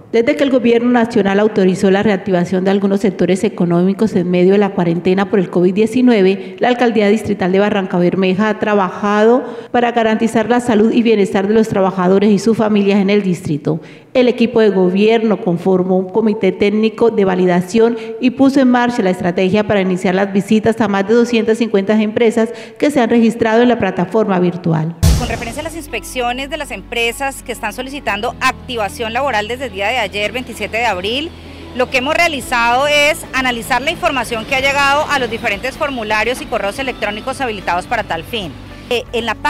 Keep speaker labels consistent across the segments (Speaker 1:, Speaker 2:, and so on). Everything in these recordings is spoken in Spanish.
Speaker 1: Desde que el Gobierno Nacional autorizó la reactivación de algunos sectores económicos en medio de la cuarentena por el COVID-19, la Alcaldía Distrital de Barrancabermeja ha trabajado para garantizar la salud y bienestar de los trabajadores y sus familias en el distrito. El equipo de gobierno conformó un comité técnico de validación y puso en marcha la estrategia para iniciar las visitas a más de 250 empresas que se han registrado en la plataforma virtual.
Speaker 2: Con referencia a las inspecciones de las empresas que están solicitando activación laboral desde el día de ayer, 27 de abril, lo que hemos realizado es analizar la información que ha llegado a los diferentes formularios y correos electrónicos habilitados para tal fin. En la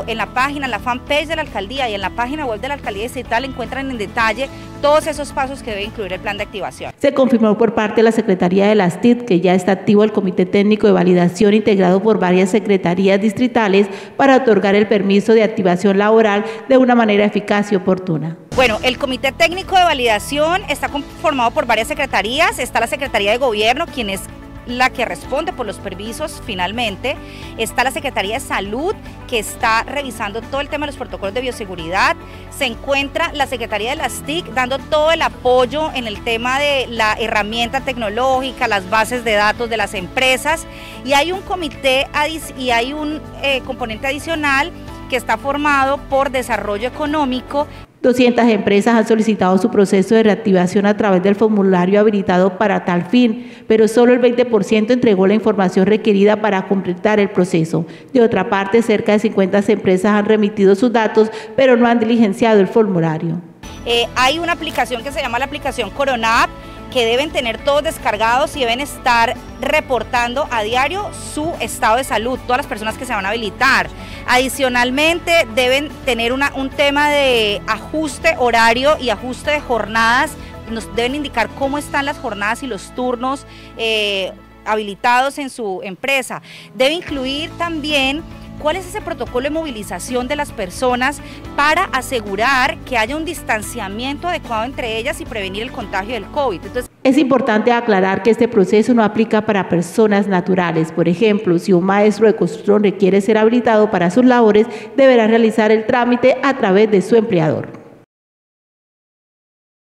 Speaker 2: fanpage de la alcaldía y en la página web de la alcaldía distrital encuentran en detalle todos esos pasos que debe incluir el plan de activación.
Speaker 1: Se confirmó por parte de la Secretaría de las TIC que ya está activo el Comité Técnico de Validación integrado por varias secretarías distritales para otorgar el permiso de activación laboral de una manera eficaz y oportuna.
Speaker 2: Bueno, el Comité Técnico de Validación está conformado por varias secretarías. Está la Secretaría de Gobierno, quien es la que responde por los permisos finalmente. Está la Secretaría de Salud, que está revisando todo el tema de los protocolos de bioseguridad. Se encuentra la Secretaría de las TIC dando todo el apoyo en el tema de la herramienta tecnológica, las bases de datos de las empresas, y hay un comité y hay un componente adicional que está formado por desarrollo económico.
Speaker 1: 200 empresas han solicitado su proceso de reactivación a través del formulario habilitado para tal fin, pero solo el 20% entregó la información requerida para completar el proceso. De otra parte, cerca de 50 empresas han remitido sus datos, pero no han diligenciado el formulario.
Speaker 2: Hay una aplicación que se llama la aplicación Corona App, que deben tener todos descargados y deben estar reportando a diario su estado de salud, todas las personas que se van a habilitar. Adicionalmente, deben tener un tema de ajuste horario y ajuste de jornadas. Nos deben indicar cómo están las jornadas y los turnos habilitados en su empresa. Debe incluir también cuál es ese protocolo de movilización de las personas para asegurar que haya un distanciamiento adecuado entre ellas y prevenir el contagio del COVID. Entonces,
Speaker 1: es importante aclarar que este proceso no aplica para personas naturales. Por ejemplo, si un maestro de construcción requiere ser habilitado para sus labores, deberá realizar el trámite a través de su empleador.